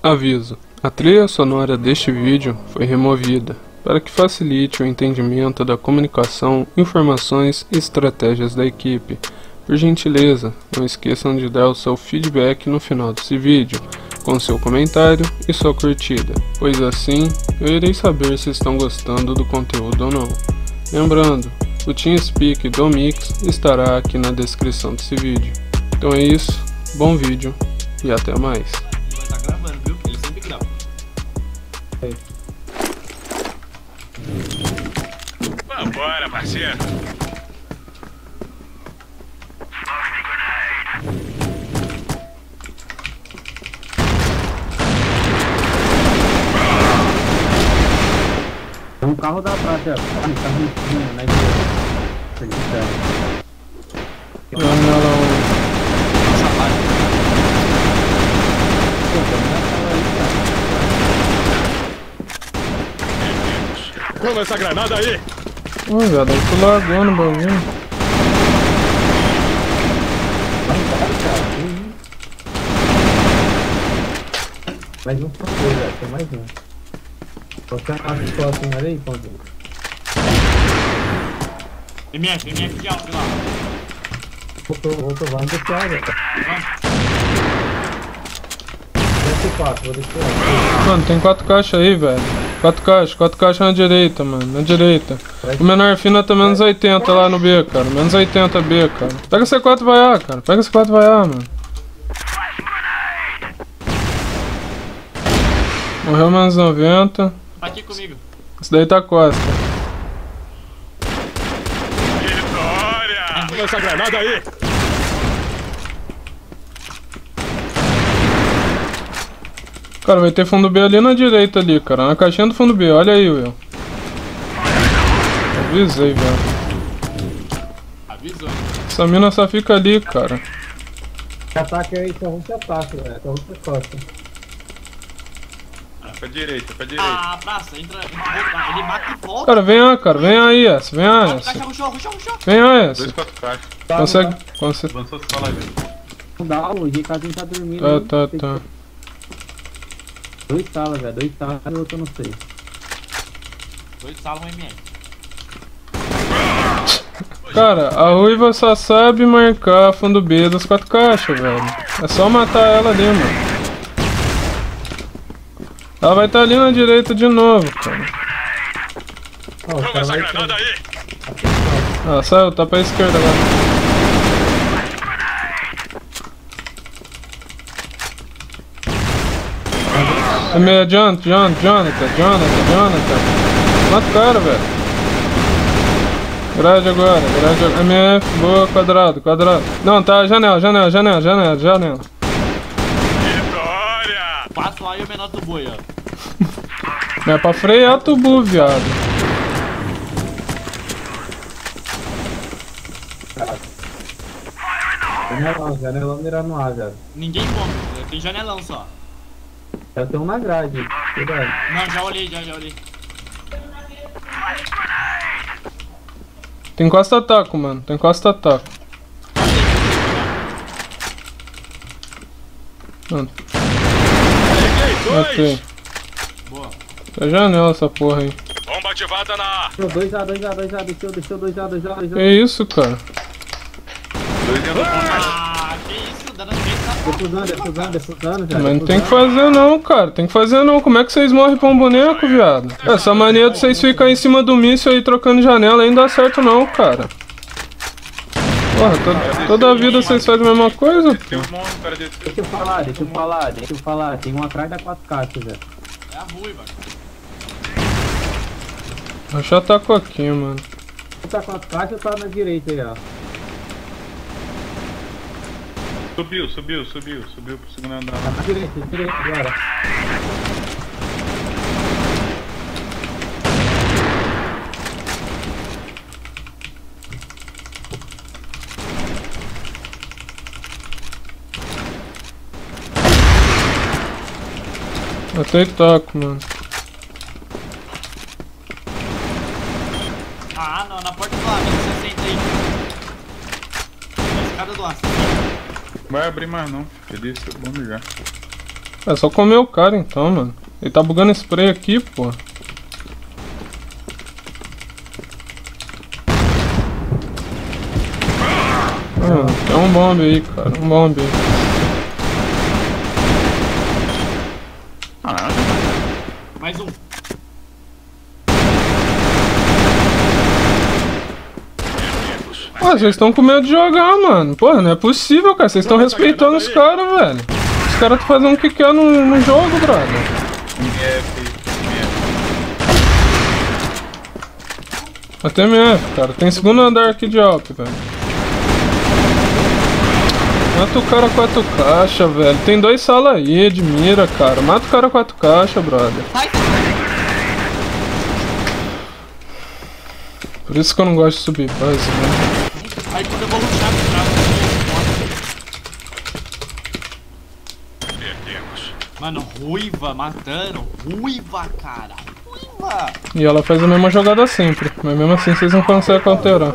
Aviso: a trilha sonora deste vídeo foi removida para que facilite o entendimento da comunicação, informações e estratégias da equipe. Por gentileza, não esqueçam de dar o seu feedback no final desse vídeo, com seu comentário e sua curtida, pois assim eu irei saber se estão gostando do conteúdo ou não. Lembrando, o TeamSpeak do Mix estará aqui na descrição desse vídeo. Então é isso, bom vídeo e até mais. Vai tá gravando, viu? Ele sempre grava. Vambora, parceiro. Tem um carro da praça, tá ruim, né? Nossa página. Toma essa granada aí. Oi, velho, eu tô largando o bagulho. Mais um pra você, velho. Tem mais um. Você acha que assim, olha aí, Pãozinho. MF de alto lá. Vou provar no DPA, velho. Vou deixar. Mano, tem 4 caixas aí, velho. 4 caixas na direita, mano, na direita. O menor fina tá menos 80 lá no B, cara. Menos 80 B, cara. Pega C4 e vai A, cara. Pega C4 e vai A, mano. Morreu menos 90. Tá aqui comigo. Esse daí tá costa. Vitória! Toma essa granada aí. Cara, vai ter fundo B ali na direita ali, cara. Na caixinha do fundo B, olha aí, Will. Avisei, velho. Avisou. Essa mina só fica ali, cara. Ataque aí, só rompe ataque, velho. Só rompe costa. Pra direita, pra direita. Ah, praça, entra. Ele mata e volta. Cara, vem A, cara. Vem aí, essa. Vem A, essa. Caixa, ruxou. Vem A, essa. 2, 4 caixas. Consegue. Avançou só lá, velho. Não dá, o GKzinho tá dormindo. Tá. 2 salas, velho. 2 salas e outro eu não sei. 2 salas, um MF. Cara, a Ruiva só sabe marcar fundo B das 4 caixas, velho. É só matar ela ali, mano. Ela vai estar ali na direita de novo, cara. Toma essa granada aí. Ah, saiu, tá pra esquerda agora. Jonathan. Mata o cara, velho. Grade agora. MF, boa, quadrado. Não, tá, janela. Vitória! Passo lá e o menor do boi, ó. É pra frear tubu, viado. Janelão mirando no ar, velho. Ninguém compra, tem janelão só. Já tem um na grade. Cuidado. Não, já olhei. Tem costa ataco, mano. Mano, Peguei 2. ok. Boa. Tá janela essa porra aí. Bomba ativada na A. 2A, deixou 2A. Que isso, cara? 2 dentro do ponto. Ah, que isso, dando 3 Defusando, já. Mas não tem que fazer não, cara. Como é que vocês morrem pra um boneco, viado? Essa mania de vocês ficarem em cima do míssil aí trocando janela aí não dá certo não, cara. Porra, toda a vida vocês fazem a mesma coisa? Tem um monte, cara desse. Deixa eu falar. Tem um atrás da 4 caixas, velho. É a ruiva. Já atacou aqui, mano. Tá 4 caixas, tá na direita aí, ó. Subiu pro segundo andar. Tá na direita agora. Até toco, mano. Ah, não, na porta do lado, 60 aí. Na escada do lado. Vai abrir mais não. Ele disse, vamos ligar. É só comer o cara então, mano. Ele tá bugando spray aqui, pô. Tem um bombe aí, cara. Um bombe aí. Mais um. Pô, vocês estão com medo de jogar, mano. Pô, não é possível, cara. Vocês estão respeitando os caras, velho. Os caras estão fazendo o que quer no jogo, brother. Até MF, cara. Tem segundo andar aqui de Alp, velho. Mata o cara 4 caixas, velho. Tem 2 salas aí de mira, cara. Mata o cara 4 caixas, brother. Por isso que eu não gosto de subir fase, né? Aí quando eu vou lutar no Mano, ruiva matando. Ruiva, cara. Ruiva. E ela faz a mesma jogada sempre. Mas mesmo assim vocês não conseguem alterar.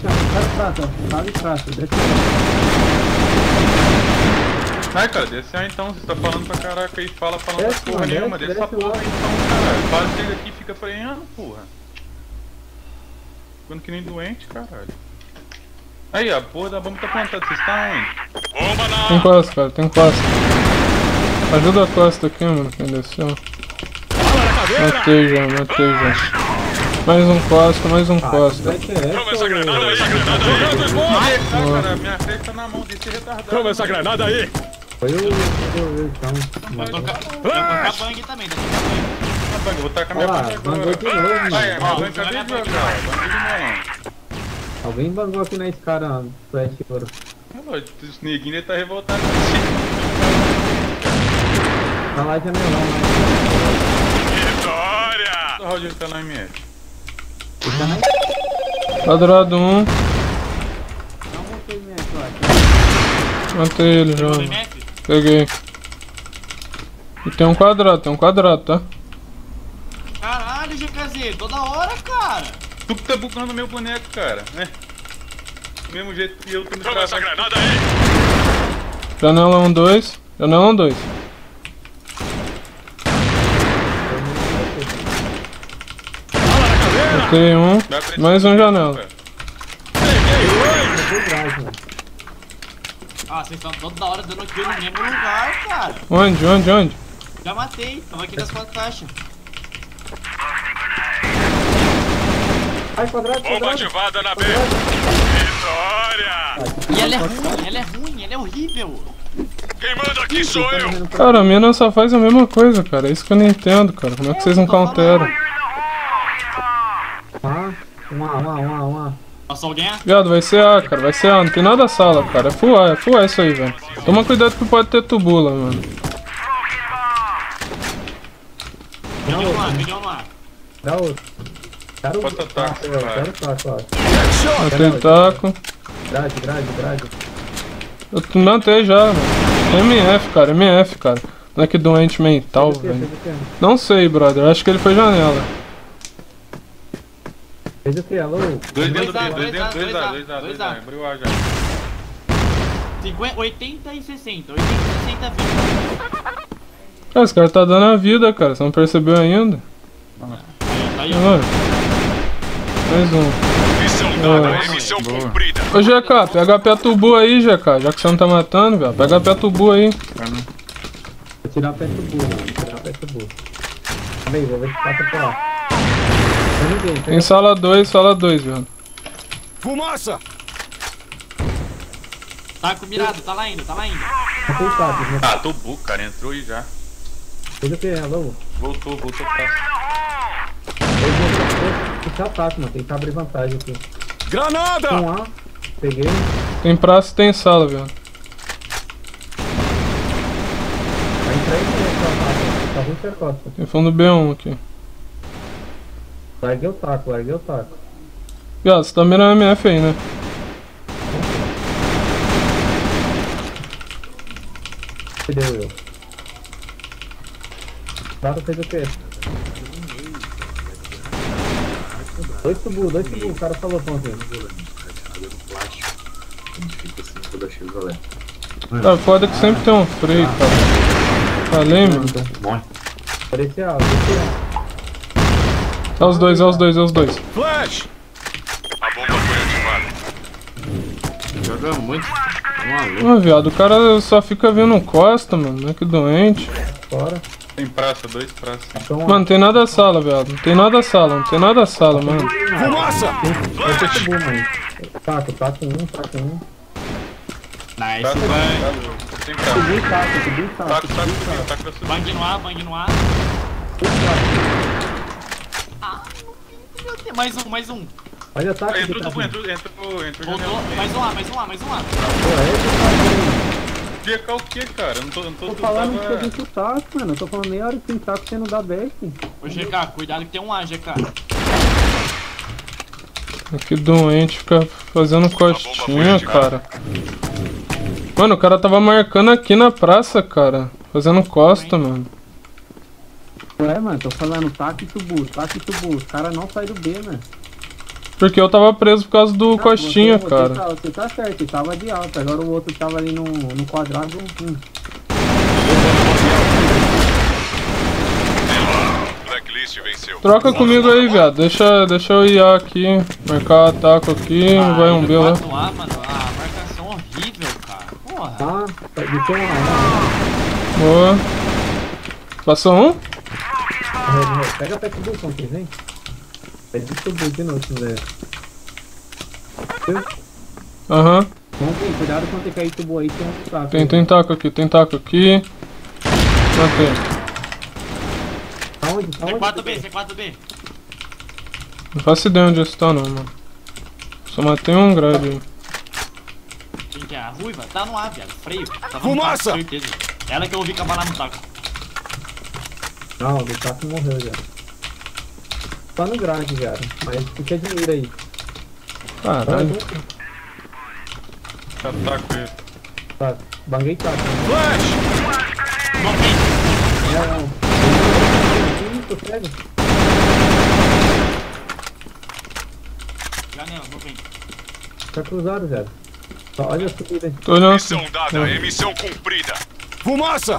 Vai, cara, desce aí então. Você tá falando pra caraca aí, falando Desce, porra mano, nenhuma. desce, Desce essa desce porra lá. aí então, caralho. Faz chega aqui e fica freando, porra. Ficando que nem doente, caralho. Aí, a porra da bomba tá plantada. Vocês estão onde? Bomba na... Tem costa, cara. Tem costa. Ajuda a costa aqui, mano. Quem desceu. Matei já, matei já. Mais um costa, mais um costa. Vai ter essa, Toma essa granada aí, cara, minha frente tá na mão desse retardado. Toma essa granada aí. Foi o chão. Vou tocar bang também, daqui a bang. Eu vou tacar minha Olha lá, banda bangou de novo, agora. Vai, mano. mas eu acabei de jogar. Banda de melão. Alguém bangou aqui na escada, flash ouro. Os neguinhos ele tá revoltado. Tá lá janelão, Vitória! O Rodinho tá na MF. Quadrado 1. Não montei minha aqui, Matei ele já. Pegou MF? Peguei. E tem um quadrado, tá? Caralho, GKZ, toda hora, cara. Tu que tá bucando meu boneco, cara, né? Do mesmo jeito que eu tô me Toma essa granada aí! Janela 1, 2. Janela 1, 2. Matei um. Mais um janela. Ah, vocês estão toda hora dando kill no mesmo lugar, cara. Onde? Já matei, tava aqui das 4 caixas. Ai, quadrado. ativada na B! Vitória! E ela é ruim, ela é horrível. Quem manda aqui sou eu! Cara, a mina só faz a mesma coisa, cara. É isso que eu não entendo, cara. Como é que vocês não counteram? Uma. Passou alguém? Viado, vai ser A, cara. Vai ser A. Não tem nada a sala, cara. É full A isso aí, velho. Toma cuidado que pode ter tubula, mano. Peguei um lá. Dá outro. Quero o Bota taco, taco, vai. quero o taco, ó. Matei taco. Grade. Eu matei já, mano. MF, cara. Moleque doente mental, velho. Não sei, brother. Acho que ele foi janela. Fez o que? Alô? Dois dentro do A, B, dois A. dois A. Abriu A já. 50, 80 e 60. 80 e 60 20. Cara, esse cara tá dando a vida, cara. Você não percebeu ainda? Tá aí, Mano. Mais um. Missão dada, missão cumprida. Ô GK, pega a pé tubu aí, GK. Já que você não tá matando, velho. Pega a pé tubu aí. Vou tirar a peça do burro, Calma aí, vou ver se passa pra lá. Tem ninguém, Tem sala 2, velho. Fumaça! Taco mirado, tá lá indo. Matei o taco, né? Ah, tô buco, cara. Entrou aí já. Fez o que? Alô? Voltou pra Eu vou puxar o taco, mano. Tem que abrir vantagem aqui. Granada! Um A, peguei. Tem praça e tem sala, velho. Vai entrar aí, tá ruim ser costa. Tem fundo B1 aqui. Larguei o taco. Viado, você tá mirando MF aí, né? Que deu eu. Taco fez o quê? Dois tubu, o cara falou pontinho. Tá foda que sempre tem um freio, cara. Falei, mano. Morre. Descer alto, descer alto. É os dois, é os dois, é os dois. Flash! A bomba foi ativada. Joga muito. Maluco. Ô, viado, o cara só fica vendo costa, mano. É que doente. Fora. Tem praça, 2 praças. Então, Mano, não tem nada da sala, viado. Não tem nada da sala, não tem nada da sala, mano. Fumaça! vai ter que bom, mano. Taco um. Nice, Praça, bang. tem praça. Subiu taco. Taco pra subir. Bang no ar, bang no ar. Ah, meu Deus. Mais um. Olha o taco. Entrou, taco. entrou Voltou. Mais um ar. Pô, esse taco. GK o que, cara? Eu não tô Tô falando que eu tava... disse o taco, mano. Eu tô falando meia hora que tem taco você não dá back. Ô, GK, cuidado que tem um A, GK. Que doente fica fazendo costinha, cara. Mano, o cara tava marcando aqui na praça, cara. Fazendo costa, mano. Ué, mano, tô falando taco e tubu. Os caras não saem do B, mano. Porque eu tava preso por causa do costinha, você cara. Você tá certo, ele tava de alta. Agora o outro tava ali no quadrado. Blacklist venceu. Troca comigo aí, viado. Deixa eu ir aqui. Marcar ataque aqui. Vai um B lá. No ar, mano. Ah, marcação horrível, cara. Porra. Ah, deixa eu lá. Boa. Passou um? Pega perto do som, vem. Pede tubo de novo, se quiser. Aham. Vamos ver, cuidado quando tem cair tubo aí, tem um taco. Tem taco aqui. Matei. Aonde? C4B. Não faço ideia onde você tá não, mano. Só matei um grade aí. Quem que é? A ruiva? Tá no ar, viado. Freio. Tá no Fumaça! taco, certeza. Ela que eu ouvi cavalar no taco. Não, o taco morreu já. Tá no grade, cara. Mas fica de mira aí. Caralho. Ataco ele. Tá, banguei taco. Flash! Não vem. Não. Tô cego. Janela, não vem. Tá cruzado, velho. Só olha a subida aí. Tô olhando. Missão dada, emissão cumprida. Fumaça!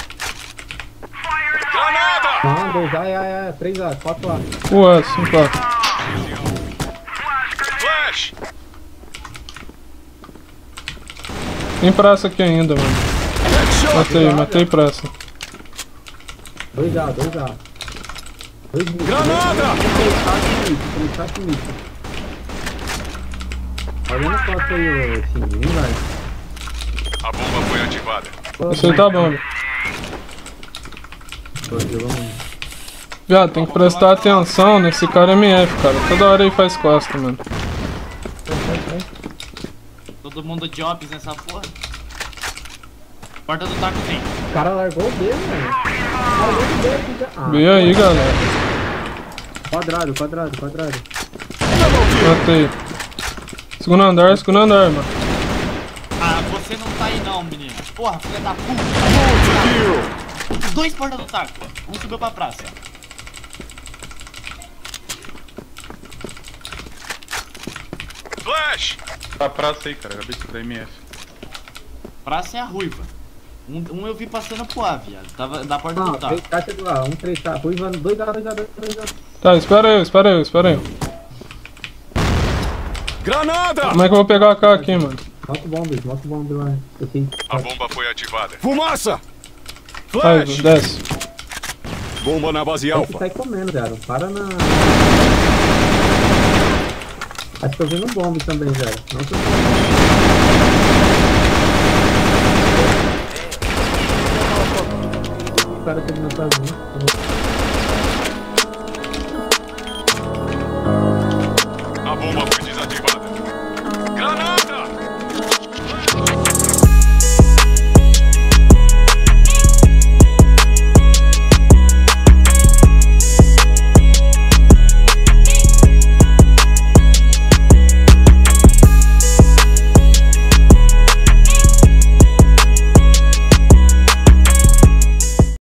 Granada! Não, 2A, 3A, 4A. Ué, 5A. Flash! Tem praça aqui ainda, mano. Headshot! Matei praça. 2A. 2 mil. Granada! 3 taco mito. Olha no copo aí, ô Xinguinho, vai. A bomba foi ativada. Esse aí tá bom. Viado, tem que prestar atenção nesse cara MF, cara. Toda hora ele faz costa, mano. Todo mundo de ops nessa porra. Porta do taco tem. O cara largou o B, mano. Largou o B aqui já. Ah, Vem aí, galera. quadrado. Matei. Segundo andar, mano. Ah, você não tá aí não, menina. Porra, filha da puta. Kill! 2 portas do taco. Um subiu pra praça. Flash! Tá praça aí, cara. Acabei de da MF. Praça é a ruiva. Um eu vi passando pro A, viado. Tava da porta do Não, taco. 3 caixa do A, 3 taco. 2A. Tá, espera aí. Granada! Como é que eu vou pegar a K aqui, mano? Mostra o bombe lá. A bomba foi ativada. Fumaça! Vai, Flash! desce. Bomba na base Tem que alfa. sair comendo, velho. Para na... Acho que eu vi no bombe também, velho. Não tô... O cara terminou sozinho. A bomba foi desativada.